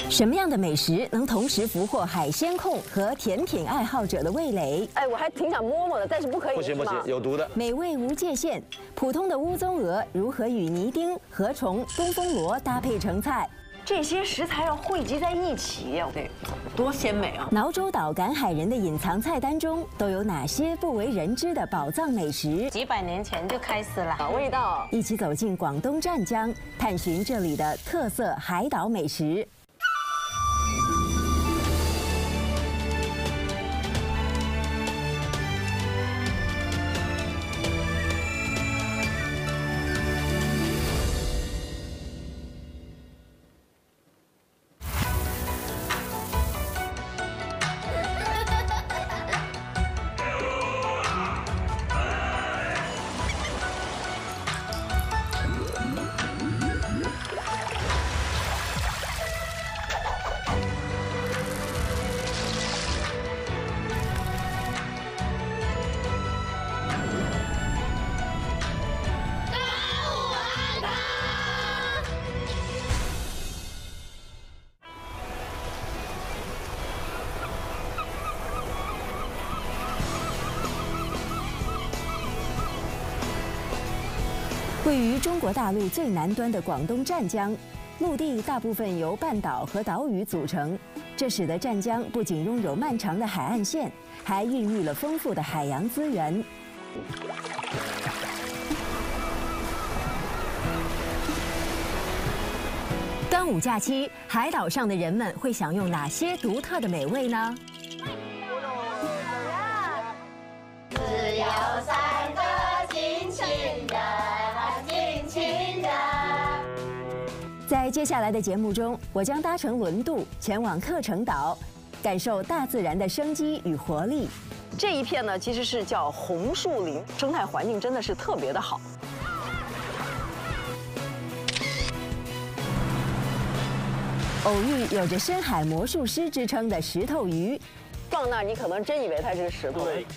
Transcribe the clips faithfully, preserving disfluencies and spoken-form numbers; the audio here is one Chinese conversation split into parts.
什么样的美食能同时俘获海鲜控和甜品爱好者的味蕾？ 哎，我还挺想摸摸的，但是不可以。 不行不行，有毒的。 美味无界限，普通的乌鬃鹅如何与泥丁、河虫、东风螺搭配成菜？ 这些食材要汇集在一起，对，多鲜美啊！ 洮洲岛赶海人的隐藏菜单中都有哪些不为人知的宝藏美食？ 几百年前就开始了， 味道。 一起走进广东湛江，探寻这里的特色海岛美食。 位于中国大陆最南端的广东湛江，陆地大部分由半岛和岛屿组成，这使得湛江不仅拥有漫长的海岸线，还孕育了丰富的海洋资源。端午假期，海岛上的人们会享用哪些独特的美味呢？ 只有三个近亲人。 在接下来的节目中，我将搭乘轮渡前往特城岛，感受大自然的生机与活力。 这一片呢，其实是叫红树林，生态环境真的是特别的好。 偶遇有着深海魔术师之称的石头鱼， 放那儿你可能真以为它是石头。对。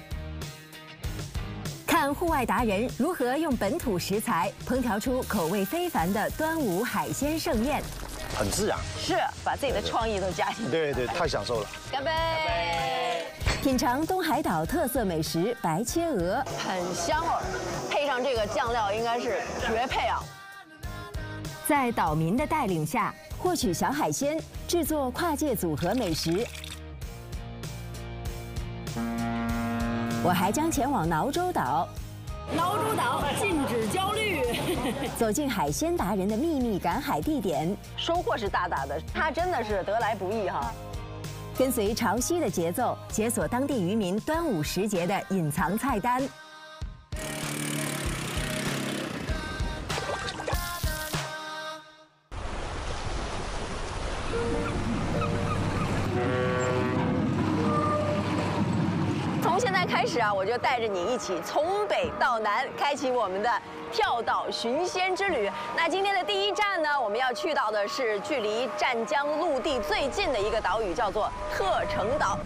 看户外达人如何用本土食材烹调出口味非凡的端午海鲜盛宴， 很自然， 是把自己的创意都加进去。 对对，太享受了。 干杯！干杯！ 品尝东海岛特色美食白切鹅， 很香哦，配上这个酱料应该是绝配啊！ 在岛民的带领下，获取小海鲜，制作跨界组合美食。 我还将前往洮洲岛， 洮洲岛禁止焦虑， 走进海鲜达人的秘密赶海地点， 收获是大大的，它真的是得来不易哈。 跟随潮汐的节奏，解锁当地渔民端午时节的隐藏菜单。 从现在开始啊，我就带着你一起从北到南，开启我们的跳岛寻仙之旅。那今天的第一站呢，我们要去到的是距离湛江陆地最近的一个岛屿，叫做特城岛。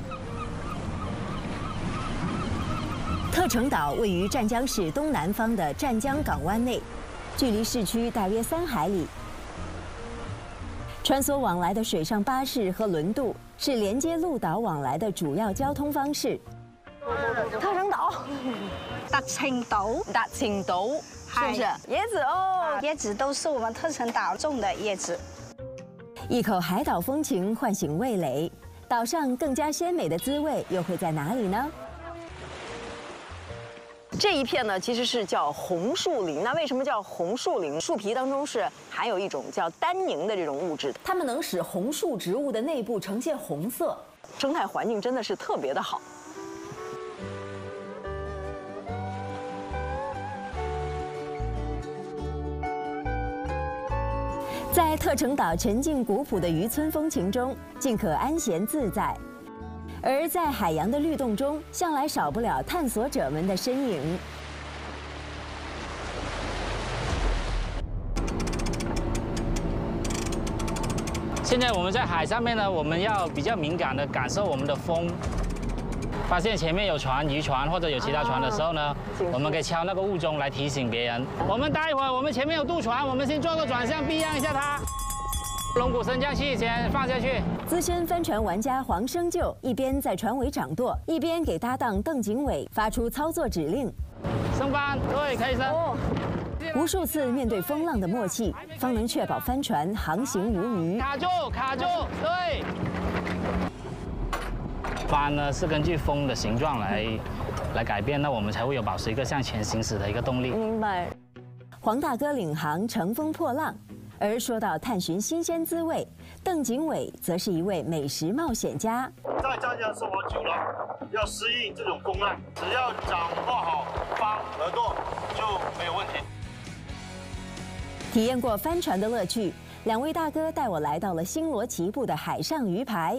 特城岛位于湛江市东南方的湛江港湾内，距离市区大约三海里。穿梭往来的水上巴士和轮渡是连接陆岛往来的主要交通方式。 特城岛， 特城岛， 特城岛，是不是？椰子哦， 椰子都是我们特城岛种的椰子。 一口海岛风情唤醒味蕾，岛上更加鲜美的滋味又会在哪里呢？ 这一片呢，其实是叫红树林。那为什么叫红树林？树皮当中是含有一种叫单宁的这种物质，它们能使红树植物的内部呈现红色，生态环境真的是特别的好。 在特城岛沉静古朴的渔村风情中，尽可安闲自在；而在海洋的律动中，向来少不了探索者们的身影。 现在我们在海上面呢，我们要比较敏感的感受我们的风。发现前面有船、渔船或者有其他船的时候呢，啊、我们可以敲那个雾钟来提醒别人。我们待会儿我们前面有渡船，我们先做个转向，避让一下它。 龙骨升降器先放下去。 资深帆船玩家黄生就一边在船尾掌舵，一边给搭档邓景伟发出操作指令。 升帆，对，可以升。哦无数次面对风浪的默契，方能确保帆船航行无虞。 卡住，卡住，对。帆呢是根据风的形状来来改变，那我们才会有保持一个向前行驶的一个动力。 明白。 黄大哥领航乘风破浪，而说到探寻新鲜滋味，邓景伟则是一位美食冒险家。 在湛江生活久了，要适应这种风浪，只要掌握好方和舵就没有问题。 体验过帆船的乐趣，两位大哥带我来到了星罗棋布的海上鱼排。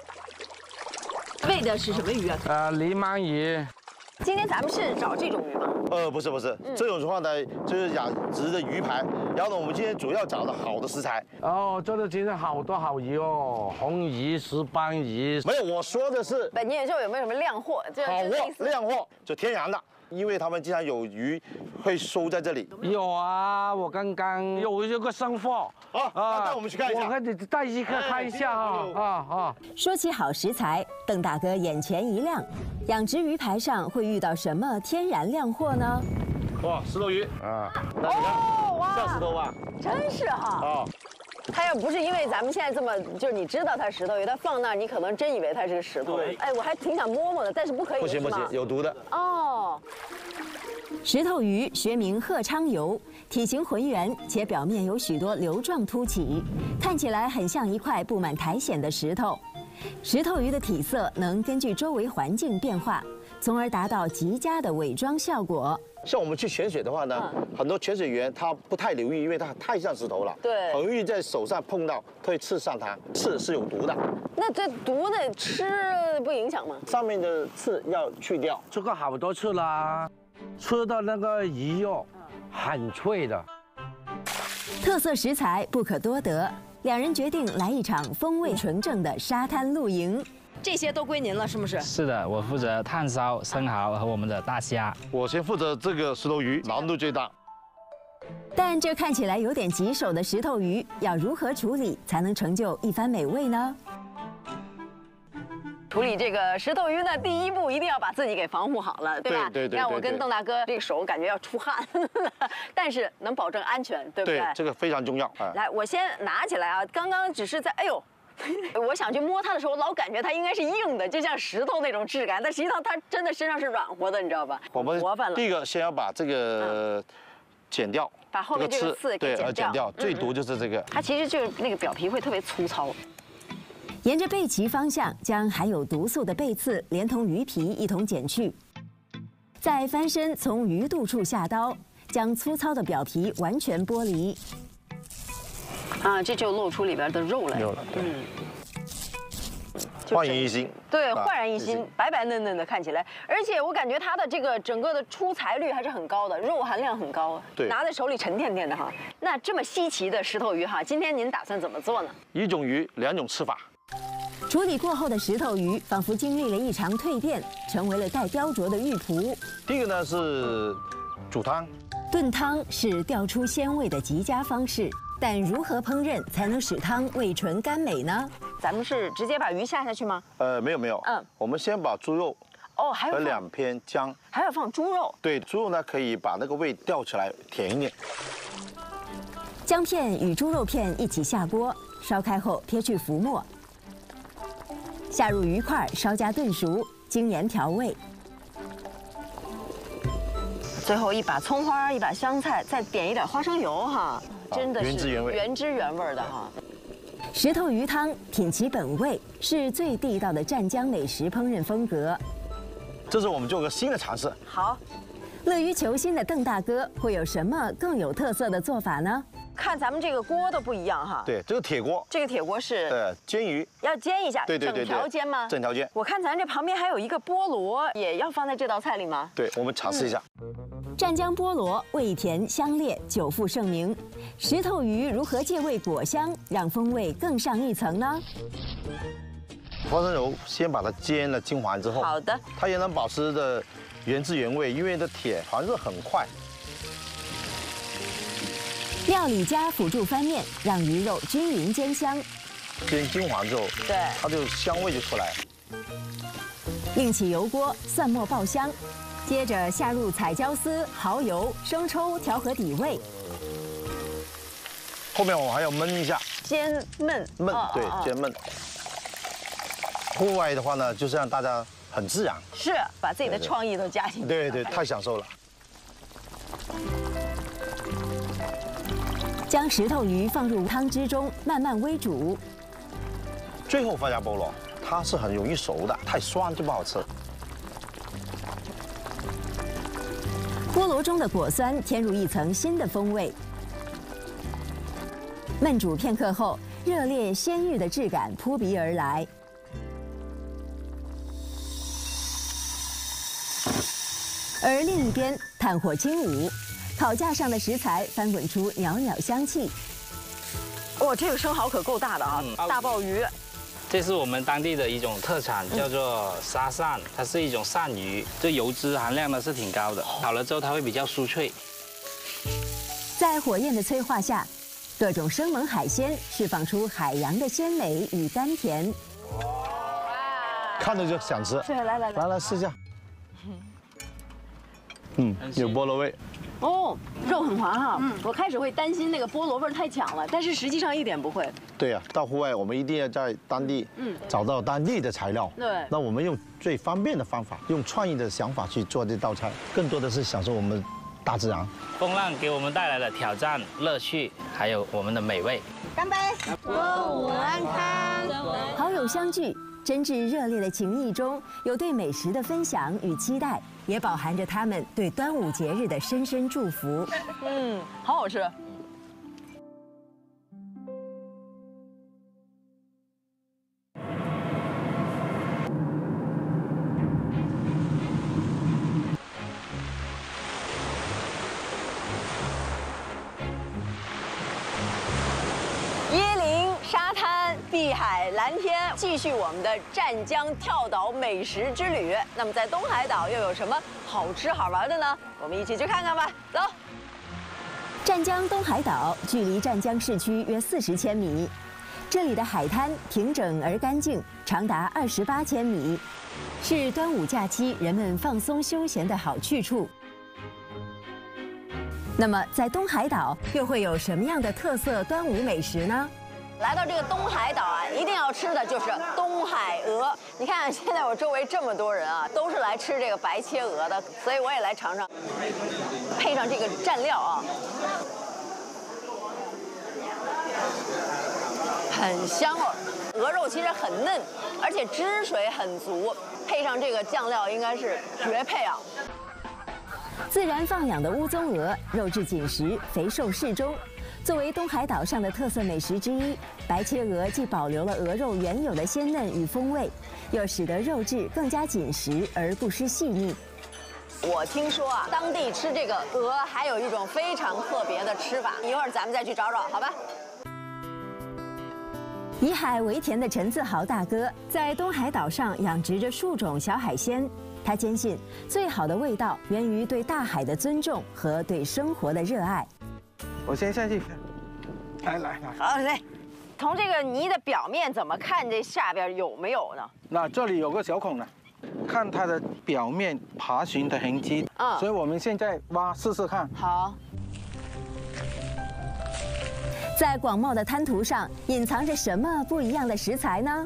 喂的是什么鱼啊？ 呃，泥鳗鱼。 今天咱们是找这种鱼吗？ 呃，不是不是， 嗯这种情况呢，就是养殖的鱼排。然后呢，我们今天主要找的好的食材。 哦，这里今天好多好鱼哦，红鱼、石斑鱼。 没有，我说的是本年说有没有什么靓货？这好这类似货，靓货，就天然的。 因为他们经常有鱼会收在这里。 有啊，我刚刚有一个生货。 好，那带我们去看一下。 我看你带一个看一下啊啊啊！ 说起好食材，邓大哥眼前一亮，养殖鱼排上会遇到什么天然靓货呢？ 哇，石头鱼啊，那你看， 哦哇， 像石头吧？ 真是哈。 啊。 它要不是因为咱们现在这么，就是你知道它石头鱼，它放那儿，你可能真以为它是石头。 对。 哎，我还挺想摸摸的，但是不可以。 不行不行，有毒的。 哦。 石头鱼学名鹤昌游，体型浑圆，且表面有许多瘤状凸起，看起来很像一块布满苔藓的石头。石头鱼的体色能根据周围环境变化，从而达到极佳的伪装效果。 像我们去潜水的话呢，嗯、很多潜水员他不太留意，因为它太像石头了， 对， 很容易在手上碰到，它会刺伤它，刺是有毒的。 那这毒的吃不影响吗？ 上面的刺要去掉。 吃过好多次啦，吃的那个鱼肉很脆的。 特色食材不可多得，两人决定来一场风味纯正的沙滩露营。 这些都归您了，是不是？ 是的，我负责炭烧生蚝和我们的大虾。 我先负责这个石头鱼，难度最大。 但这看起来有点棘手的石头鱼，要如何处理才能成就一番美味呢？ 处理这个石头鱼呢，第一步一定要把自己给防护好了，对吧？ 对对对。 你看我跟邓大哥这个手感觉要出汗，但是能保证安全，对不对？ 对，这个非常重要。 来，我先拿起来啊，刚刚只是在，哎呦。 我想去摸它的时候，老感觉它应该是硬的，就像石头那种质感，但实际上它真的身上是软和的，你知道吧？ 我们活泛了。 第一个先要把这个剪掉， 把后面这个刺给剪掉。 剪掉，最毒就是这个。 它其实就是那个表皮会特别粗糙。 沿着背鳍方向，将含有毒素的背刺连同鱼皮一同剪去，再翻身从鱼肚处下刀，将粗糙的表皮完全剥离。 啊，这就露出里边的肉来。 有了， 嗯， 焕然一新。 对，焕然一新，白白嫩嫩的看起来，而且我感觉它的这个整个的出材率还是很高的，肉含量很高。 对， 拿在手里沉甸甸的哈。那这么稀奇的石头鱼哈，今天您打算怎么做呢？ 一种鱼，两种吃法。 处理过后的石头鱼，仿佛经历了一场蜕变，成为了带雕琢的玉璞。 第一个呢是煮汤， 炖汤是调出鲜味的极佳方式。 但如何烹饪才能使汤味纯甘美呢？ 咱们是直接把鱼下下去吗？ 呃，没有没有，嗯，我们先把猪肉哦，还有和两片姜， 还要放猪肉。 对，猪肉呢可以把那个味调起来，甜一点。 姜片与猪肉片一起下锅，烧开后撇去浮沫，下入鱼块，稍加炖熟，精盐调味。 最后一把葱花，一把香菜，再点一点花生油哈，真的是原汁原味， 原汁原味的哈。 石头鱼汤品其本味，是最地道的湛江美食烹饪风格。 这是我们做个新的尝试。 好， 乐于求新的邓大哥会有什么更有特色的做法呢？ 看咱们这个锅都不一样哈。 对，这个铁锅。 这个铁锅是呃煎鱼， 要煎一下， 对对对， 整条煎吗？ 整条煎。 我看咱这旁边还有一个菠萝，也要放在这道菜里吗？ 对，我们尝试一下。 湛江菠萝味甜香烈，久负盛名。石头鱼如何借味果香，让风味更上一层呢？ 花生油先把它煎了金黄之后， 好的， 它也能保持的原汁原味，因为这铁传热很快。 料理加辅助翻面，让鱼肉均匀煎香。 煎金黄之后， 对， 它就香味就出来。 另起油锅，蒜末爆香，接着下入彩椒丝、蚝油、生抽调和底味。 后面我还要焖一下， 煎焖焖对煎焖。户外的话呢，就是让大家很自然， 是把自己的创意都加进去。 对对，太享受了。 将石头鱼放入汤汁中，慢慢煨煮。 最后放下菠萝，它是很容易熟的，太酸就不好吃。 菠萝中的果酸添入一层新的风味。焖煮片刻后，热烈鲜芋的质感扑鼻而来。而另一边，炭火轻舞，烤架上的食材翻滚出袅袅香气。 哇，这个生蚝可够大的啊！ 嗯大鲍鱼。 这是我们当地的一种特产，叫做沙鳝，它是一种鳝鱼，这油脂含量呢是挺高的，烤了之后它会比较酥脆。 在火焰的催化下，各种生猛海鲜释放出海洋的鲜美与甘甜。 看着就想吃。 对，来来来， 来来试一下。嗯，有菠萝味。 哦，肉很滑哈。嗯，我开始会担心那个菠萝味儿太强了，但是实际上一点不会。 对呀、啊，到户外我们一定要在当地，嗯，找到当地的材料。 对。 那我们用最方便的方法，用创意的想法去做这道菜，更多的是享受我们大自然。 风浪给我们带来了挑战、乐趣，还有我们的美味。 干杯！ 歌舞安康。 好友相聚，真挚热烈的情谊中，有对美食的分享与期待，也饱含着他们对端午节日的深深祝福。 嗯，好好吃。椰林沙滩、碧海蓝天，继续我们的湛江跳岛美食之旅。那么在东海岛又有什么好吃好玩的呢？我们一起去看看吧，走。 湛江东海岛距离湛江市区约四十千米，这里的海滩平整而干净，长达二十八千米，是端午假期人们放松休闲的好去处。那么，在东海岛又会有什么样的特色端午美食呢？ 来到这个东海岛啊，一定要吃的就是东海鹅。你看，现在我周围这么多人啊，都是来吃这个白切鹅的，所以我也来尝尝，配上这个蘸料啊，很香哦。鹅肉其实很嫩，而且汁水很足，配上这个酱料应该是绝配啊。 自然放养的乌鬃鹅，肉质紧实，肥瘦适中。作为东海岛上的特色美食之一，白切鹅既保留了鹅肉原有的鲜嫩与风味，又使得肉质更加紧实而不失细腻。 我听说啊，当地吃这个鹅还有一种非常特别的吃法，一会儿咱们再去找找，好吧？ 以海为田的陈自豪大哥在东海岛上养殖着数种小海鲜，他坚信最好的味道源于对大海的尊重和对生活的热爱。 我先下去，来来来， 好嘞。从这个泥的表面怎么看这下边有没有呢？ 那这里有个小孔呢，看它的表面爬行的痕迹。嗯，所以我们现在挖试试看。 好。 在广袤的滩涂上，隐藏着什么不一样的食材呢？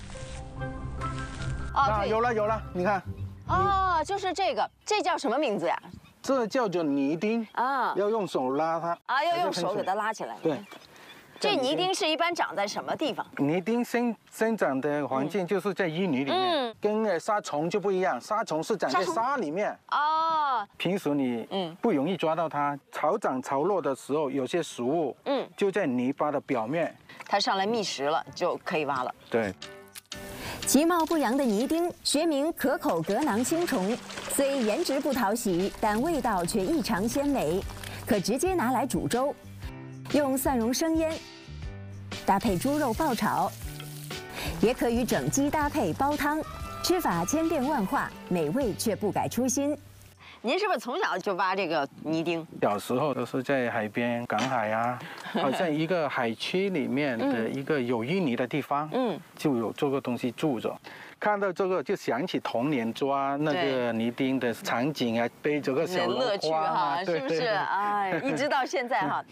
哦， 有了有了，你看。 哦，就是这个，这叫什么名字呀？ 这叫做泥丁啊，要用手拉它啊，要用手给它拉起来。 对， 这泥丁是一般长在什么地方？ 泥丁生生长的环境就是在淤泥里面，跟呃沙虫就不一样，沙虫是长在沙里面啊。平时你嗯不容易抓到它，潮涨潮落的时候，有些食物嗯就在泥巴的表面， 它上来觅食了就可以挖了。 对。 其貌不扬的泥丁，学名可口革囊青虫，虽颜值不讨喜，但味道却异常鲜美，可直接拿来煮粥，用蒜蓉生腌，搭配猪肉爆炒，也可与整鸡搭配煲汤，吃法千变万化，美味却不改初心。 您是不是从小就挖这个泥丁？ 小时候都是在海边、港海啊，好像一个海区里面的一个有淤泥的地方，嗯，就有这个东西住着。看到这个就想起童年抓那个泥丁的场景啊，背着个小乐趣哈，是不是？哎，一直到现在哈。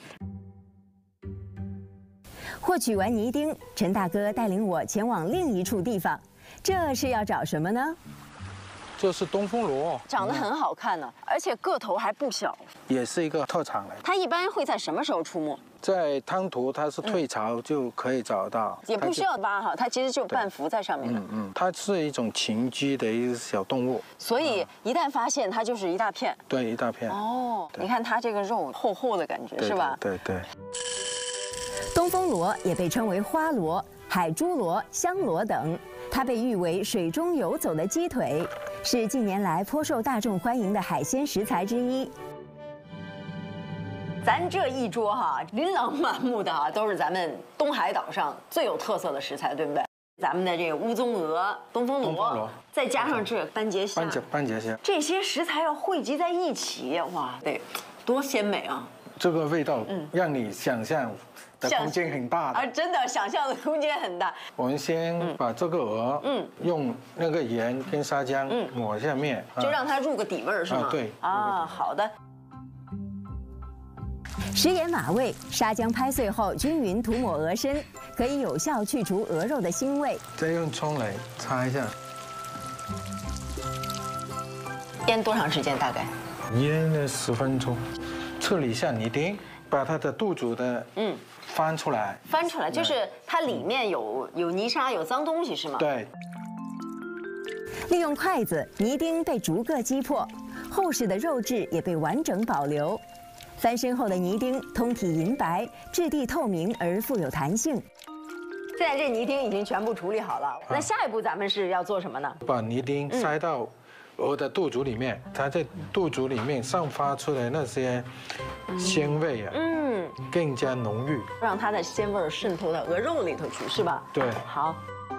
获取完泥丁，陈大哥带领我前往另一处地方，这是要找什么呢？ 这是东风螺， 长得很好看呢，而且个头还不小， 也是一个特产来。 它一般会在什么时候出没？ 在滩涂，它是退潮就可以找到， 也不需要挖哈，它其实就半浮在上面的。 嗯嗯，它是一种群居的一个小动物， 所以一旦发现，它就是一大片。 对，一大片。 哦，你看它这个肉厚厚的感觉，是吧？ 对对。 东风螺也被称为花螺、海珠螺、香螺等，它被誉为水中游走的鸡腿，是近年来颇受大众欢迎的海鲜食材之一。 咱这一桌哈，琳琅满目的哈，都是咱们东海岛上最有特色的食材，对不对？咱们的这个乌鬃鹅、东风螺，再加上这斑节虾、 斑节斑节虾， 这些食材要汇集在一起，哇，得多鲜美啊！ 这个味道，嗯，让你想象的空间很大的啊，真的想象的空间很大。 我们先把这个鹅，嗯，用那个盐跟沙姜抹下面， 就让它入个底味儿，是吗？ 对。 啊，好的。 食盐码味，沙姜拍碎后均匀涂抹鹅身，可以有效去除鹅肉的腥味。 再用葱来擦一下。 腌多长时间？大概？ 腌了十分钟。处理一下泥丁，把它的肚子的嗯翻出来。 翻出来就是它里面有有泥沙，有脏东西是吗？ 对。 利用筷子，泥丁被逐个击破，厚实的肉质也被完整保留。翻身后的泥丁通体银白，质地透明而富有弹性。 现在这泥丁已经全部处理好了，那下一步咱们是要做什么呢？ 把泥丁塞到鹅的肚子里面，它在肚子里面散发出来那些鲜味啊，嗯，更加浓郁， 让它的鲜味渗透到鹅肉里头去，是吧？ 对， 好。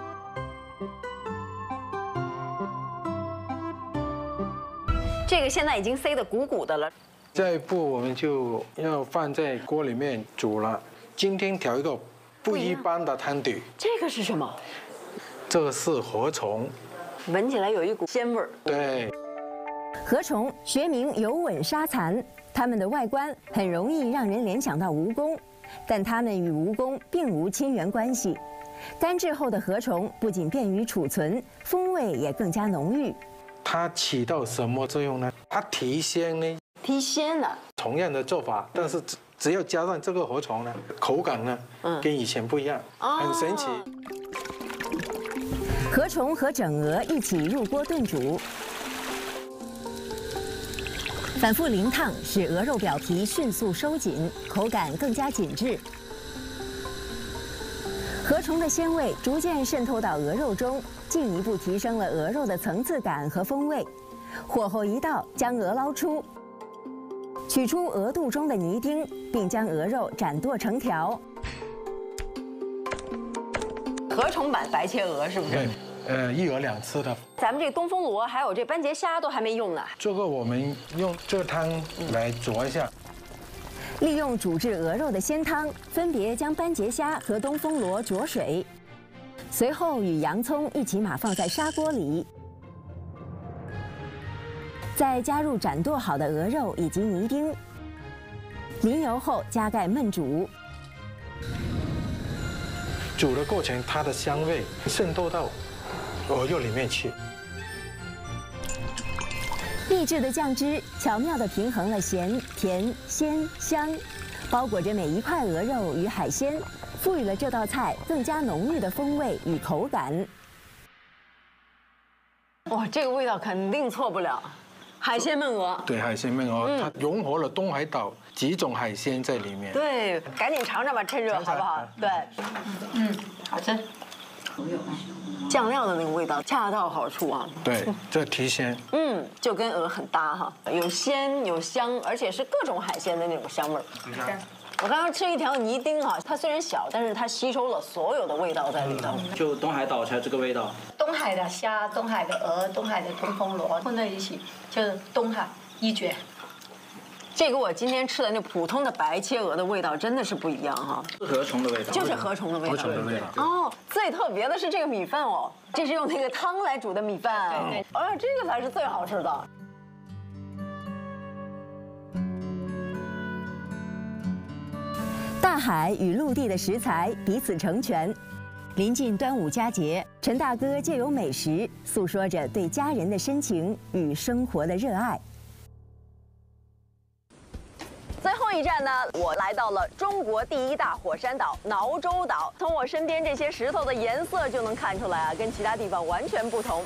这个现在已经塞得鼓鼓的了。 下一步我们就要放在锅里面煮了。今天调一个不一般的汤底。 这个是什么？ 这个是河虫。 闻起来有一股鲜味儿。 对。 河虫学名有吻沙蚕，它们的外观很容易让人联想到蜈蚣，但它们与蜈蚣并无亲缘关系。干制后的河虫不仅便于储存，风味也更加浓郁。 它起到什么作用呢？它提鲜呢？ 提鲜的。 同样的做法，但是只只要加上这个河虫呢，口感呢，嗯，跟以前不一样，很神奇。 河虫和整鹅一起入锅炖煮，反复淋烫使鹅肉表皮迅速收紧，口感更加紧致。河虫的鲜味逐渐渗透到鹅肉中，进一步提升了鹅肉的层次感和风味。火候一到，将鹅捞出，取出鹅肚中的泥丁，并将鹅肉斩剁成条。 河虫版白切鹅是不是？ 对，呃，一鹅两吃的。 咱们这东风螺还有这斑节虾都还没用呢。 这个我们用这个汤来煮一下。 利用煮制鹅肉的鲜汤，分别将斑节虾和东风螺焯水，随后与洋葱一起码放在砂锅里。再加入斩剁好的鹅肉以及泥丁，淋油后加盖焖煮。 煮的过程，它的香味渗透到鹅肉里面去。 秘制的酱汁巧妙地平衡了咸、甜、鲜、香，包裹着每一块鹅肉与海鲜，赋予了这道菜更加浓郁的风味与口感。 哇，这个味道肯定错不了。海鲜焖鹅， 对，海鲜焖鹅，嗯、它融合了东海岛几种海鲜在里面。 对，赶紧尝尝吧，趁热好不好？对，嗯，好吃。酱料的那个味道恰到好处啊。 对，这提鲜。 嗯，就跟鹅很搭哈，有鲜有香，而且是各种海鲜的那种香味儿。我刚刚吃一条泥丁哈，它虽然小，但是它吸收了所有的味道在里头。 就东海岛才有这个味道。 东海的虾、东海的鹅、东海的东风螺混在一起，就是东海。 一绝。 这个我今天吃的那普通的白切鹅的味道真的是不一样哈， 是禾虫的味道， 就是禾虫的味道。 禾虫的味道。 哦，最特别的是这个米饭哦，这是用那个汤来煮的米饭。对对。哦，这个才是最好吃的。 大海与陆地的食材彼此成全。临近端午佳节，陈大哥借由美食诉说着对家人的深情与生活的热爱。 最后一站呢，我来到了中国第一大火山岛挠洲岛。从我身边这些石头的颜色就能看出来啊，跟其他地方完全不同。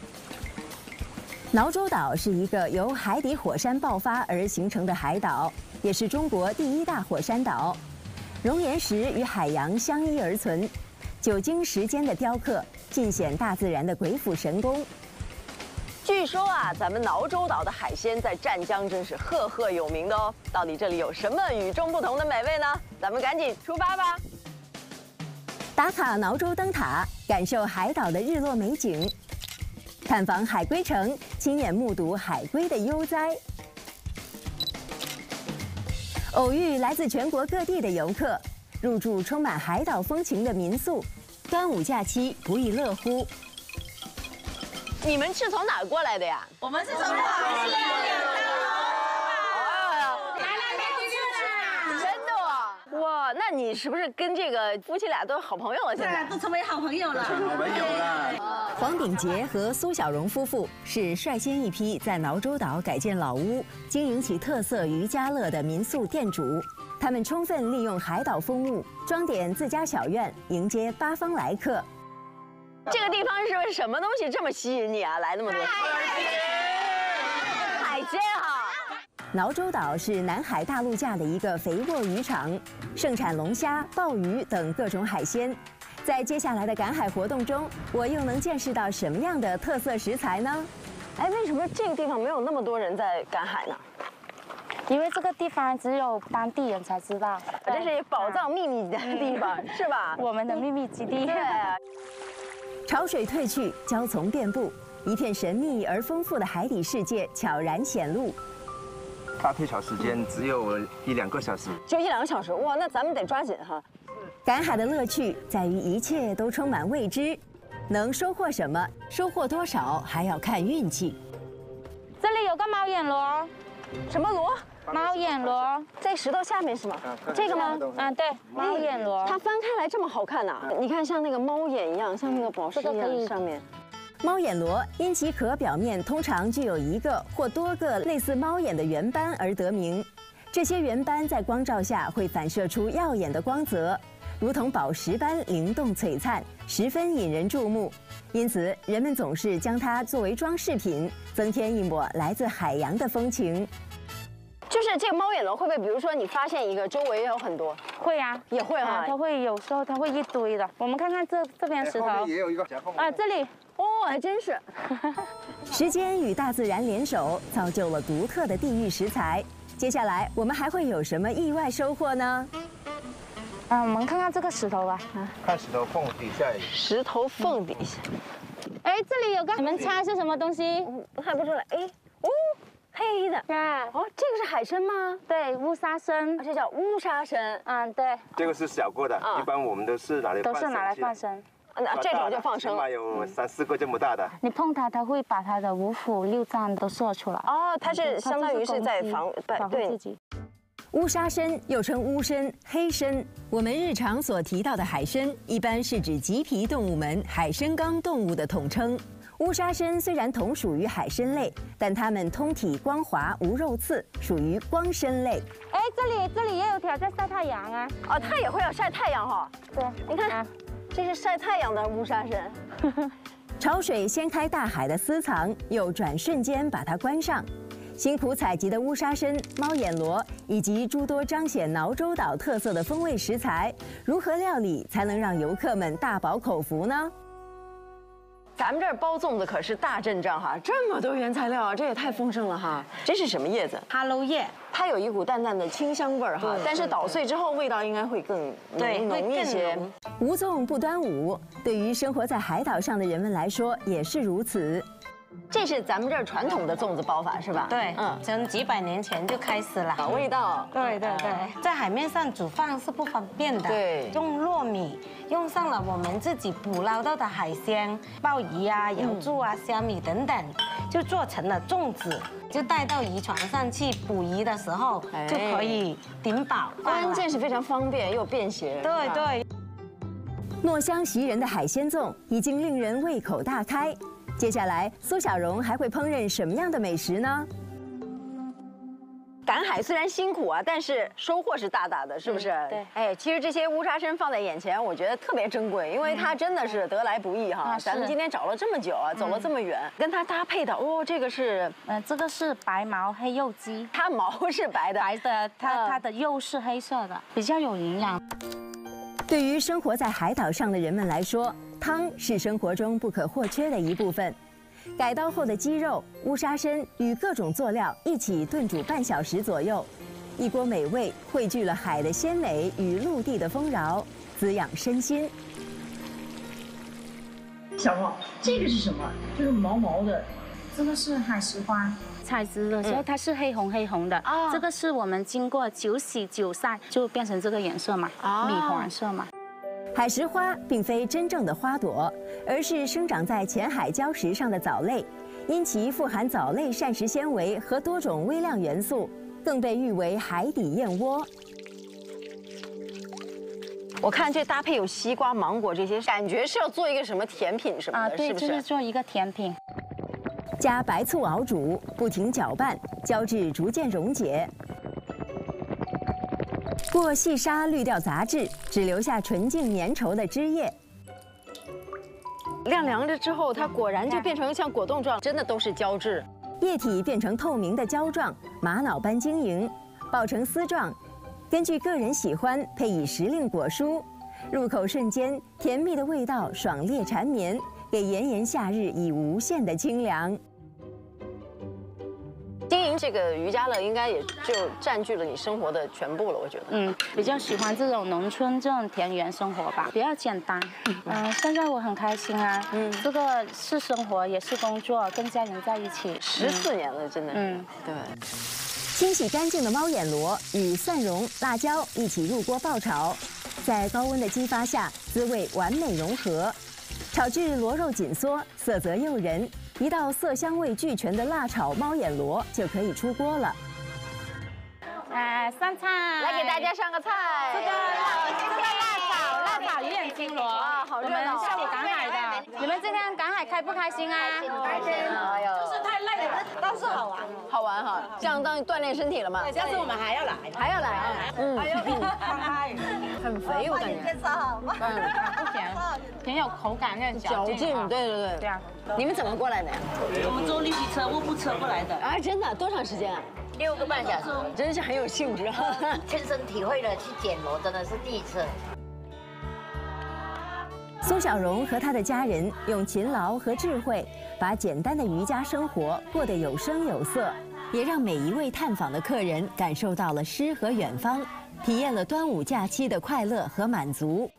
挠洲岛是一个由海底火山爆发而形成的海岛，也是中国第一大火山岛。熔岩石与海洋相依而存，久经时间的雕刻，尽显大自然的鬼斧神工。 据说啊，咱们挠洲岛的海鲜在湛江真是赫赫有名的哦。到底这里有什么与众不同的美味呢？咱们赶紧出发吧！ 打卡挠洲灯塔，感受海岛的日落美景；探访海龟城，亲眼目睹海龟的悠哉；偶遇来自全国各地的游客，入住充满海岛风情的民宿。端午假期不亦乐乎。 你们是从哪儿过来的呀？ 我们是从广西来的。 来来来，真的啊！哇，那你是不是跟这个夫妻俩都是好朋友了？现在都成为好朋友了。 好朋友了。 黄炳杰和苏小荣夫妇是率先一批在挠洲岛改建老屋、经营起特色渔家乐的民宿店主。他们充分利用海岛风物，装点自家小院，迎接八方来客。 这个地方是不是什么东西这么吸引你啊？来那么多海鲜哈！ 挠洲岛是南海大陆架的一个肥沃渔场，盛产龙虾、鲍鱼等各种海鲜。在接下来的赶海活动中，我又能见识到什么样的特色食材呢？ 哎，为什么这个地方没有那么多人在赶海呢？ 因为这个地方只有当地人才知道， 这是宝藏秘密的地方，是吧？ 我们的秘密基地。 对。 潮水退去，礁丛遍布，一片神秘而丰富的海底世界悄然显露。 大退潮时间只有一两个小时， 就一两个小时，哇，那咱们得抓紧哈。 赶海的乐趣在于一切都充满未知，能收获什么，收获多少还要看运气。 这里有个猫眼螺， 什么螺？ 猫眼螺在石头下面是吗？这个吗？ 嗯，对，猫眼螺。 它翻开来这么好看呐！你看，像那个猫眼一样，像那个宝石一样上面。 猫眼螺因其壳表面通常具有一个或多个类似猫眼的圆斑而得名。这些圆斑在光照下会反射出耀眼的光泽，如同宝石般灵动璀璨，十分引人注目。因此，人们总是将它作为装饰品，增添一抹来自海洋的风情。 就是这个猫眼螺会不会，比如说你发现一个，周围也有很多？ 会呀、啊， 也会哈、啊。 它会有时候它会一堆的。我们看看这这边石头， 也有一个啊，这里哦，还真是。 时间与大自然联手，造就了独特的地域食材。接下来我们还会有什么意外收获呢？ 嗯，我们看看这个石头吧。 看石头缝底下。 石头缝底下。 哎，这里有个，你们猜是什么东西？ 看不出来。哎，哦。黑黑的， 对， 哦，这个是海参吗？ 对，乌沙参， 这叫乌沙参。 嗯，对。 这个是小个的，一般我们都是拿来都是拿来放生。 那这种就放生了。 起码有三四个这么大的。 你碰它，它会把它的五腑六脏都射出来。 哦，它是相当于是在防保护自己。 乌沙参又称乌参、黑参，我们日常所提到的海参，一般是指棘皮动物门海参纲动物的统称。乌沙参虽然同属于海参类，但它们通体光滑无肉刺，属于光参类。 哎，这里这里也有条在晒太阳啊！ 哦，它也会要晒太阳哈。 对， 你看，啊、这是晒太阳的乌沙参。 潮水掀开大海的私藏，又转瞬间把它关上。辛苦采集的乌沙参、猫眼螺以及诸多彰显挠洲岛特色的风味食材，如何料理才能让游客们大饱口福呢？ 咱们这儿包粽子可是大阵仗哈，这么多原材料啊，这也太丰盛了哈。这是什么叶子？ 哈喽叶， 它有一股淡淡的清香味儿哈，但是捣碎之后味道应该会更对浓一些。 无粽不端午，对于生活在海岛上的人们来说也是如此。 这是咱们这儿传统的粽子包法是吧？ 对，嗯，从几百年前就开始了。 味道， 对对对，在海面上煮饭是不方便的。 对， 用糯米，用上了我们自己捕捞到的海鲜，鲍鱼啊、瑶柱啊、虾米等等，就做成了粽子，就带到渔船上去捕鱼的时候就可以顶饱。 关键是非常方便又便携。 对对。 糯香袭人的海鲜粽已经令人胃口大开。接下来，苏小荣还会烹饪什么样的美食呢？ 赶海虽然辛苦啊，但是收获是大大的，是不是？ 对。 哎，其实这些乌沙参放在眼前，我觉得特别珍贵，因为它真的是得来不易哈。咱们今天找了这么久啊，走了这么远，跟它搭配的哦，这个是， 呃，这个是白毛黑肉鸡， 它毛是白的， 白的，它它的肉是黑色的，比较有营养。 对于生活在海岛上的人们来说，汤是生活中不可或缺的一部分。改刀后的鸡肉、乌沙参与各种佐料一起炖煮半小时左右，一锅美味汇聚了海的鲜美与陆地的丰饶，滋养身心。 小荣，这个是什么？就是毛毛的， 这个是海石花。采汁的时候它是黑红黑红的，哦、这个是我们经过九洗九晒就变成这个颜色嘛，哦、米黄色嘛。 海石花并非真正的花朵，而是生长在浅海礁石上的藻类，因其富含藻类膳食纤维和多种微量元素，更被誉为海底燕窝。 我看这搭配有西瓜、芒果这些，感觉是要做一个什么甜品什么的， 啊，对， 是不是？ 就是做一个甜品。 加白醋熬煮，不停搅拌，胶质逐渐溶解。过细沙滤掉杂质，只留下纯净粘稠的汁液。 晾凉了之后，它果然就变成像果冻状，真的都是胶质。 液体变成透明的胶状，玛瑙般晶莹，爆成丝状。根据个人喜欢，配以时令果蔬，入口瞬间，甜蜜的味道爽冽缠绵，给炎炎夏日以无限的清凉。 经营这个渔家乐，应该也就占据了你生活的全部了，我觉得。 嗯，比较喜欢这种农村这种田园生活吧，比较简单。嗯，现在我很开心啊。嗯，这个是生活，也是工作，跟家人在一起。 十四年了，真的。嗯，对。 清洗干净的猫眼螺与蒜蓉、辣椒一起入锅爆炒，在高温的激发下，滋味完美融合，炒至螺肉紧缩，色泽诱人。一道色香味俱全的辣炒猫眼螺就可以出锅了。 哎，上菜！ 来给大家上个菜。 这个这个辣炒辣炒鱼眼青螺啊， 好热闹！ 我们下午赶海的，你们今天赶海开不开心啊？ 开心！哎呦， 就是太累了，但是好玩。 好玩哈，这样当锻炼身体了嘛。 对，下次我们还要来， 还要来啊！嗯， 哎呦， 很肥，我感觉。 介绍好吗？ 嗯，不甜，挺有口感，那嚼劲。对对对。对啊。你们怎么过来的呀？ 我们坐绿皮车、卧铺车过来的。 啊，真的？多长时间啊？ 六个半小时， 真是很有兴致哈。 亲身体会了去捡螺，真的是第一次。 苏小荣和他的家人用勤劳和智慧，把简单的渔家生活过得有声有色，也让每一位探访的客人感受到了诗和远方，体验了端午假期的快乐和满足。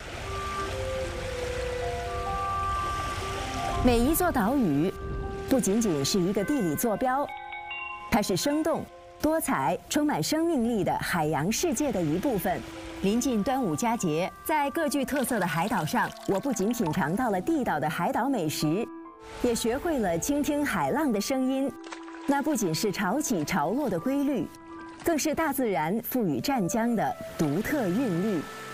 每一座岛屿，不仅仅是一个地理坐标，它是生动、多彩、充满生命力的海洋世界的一部分。临近端午佳节，在各具特色的海岛上，我不仅品尝到了地道的海岛美食，也学会了倾听海浪的声音。那不仅是潮起潮落的规律，更是大自然赋予湛江的独特韵律。